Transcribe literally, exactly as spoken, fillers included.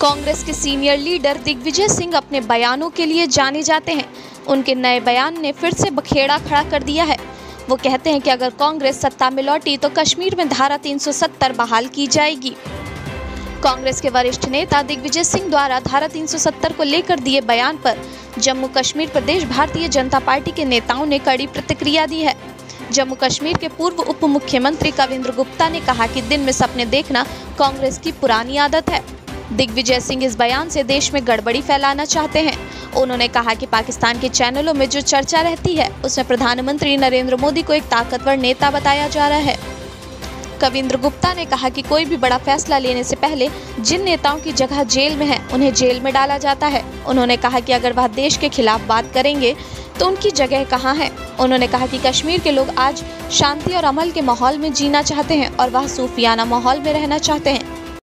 कांग्रेस के senior leader Digvijay Singh अपने बयानों के लिए जाने जाते हैं। उनके नए बयान ने फिर से बखेड़ा खड़ा कर दिया है। वो कहते हैं कि अगर कांग्रेस सत्ता में लौटी तो कश्मीर में धारा तीन सौ सत्तर बहाल की जाएगी। कांग्रेस के वरिष्ठ नेता दिग्विजय सिंह द्वारा धारा तीन सौ सत्तर को लेकर दिए बयान पर जम्मू कश्मीर प्रदेश भारतीय जनता पार्टी के नेताओं ने कड़ी प्रतिक्रिया दी है। जम्मू कश्मीर के पूर्व उप मुख्यमंत्री कविंद्र गुप्ता ने कहा कि दिन में सपने देखना कांग्रेस की पुरानी आदत है। दिग्विजय सिंह इस बयान से देश में गड़बड़ी फैलाना चाहते हैं। उन्होंने कहा कि पाकिस्तान के चैनलों में जो चर्चा रहती है उसमें प्रधानमंत्री नरेंद्र मोदी को एक ताकतवर नेता बताया जा रहा है। कविंद्र गुप्ता ने कहा कि कोई भी बड़ा फैसला लेने से पहले जिन नेताओं की जगह जेल में है उन्हें जेल में डाला जाता है। उन्होंने कहा कि अगर वह देश के खिलाफ बात करेंगे तो उनकी जगह कहाँ है। उन्होंने कहा कि कश्मीर के लोग आज शांति और अमल के माहौल में जीना चाहते हैं और वह सूफियाना माहौल में रहना चाहते हैं।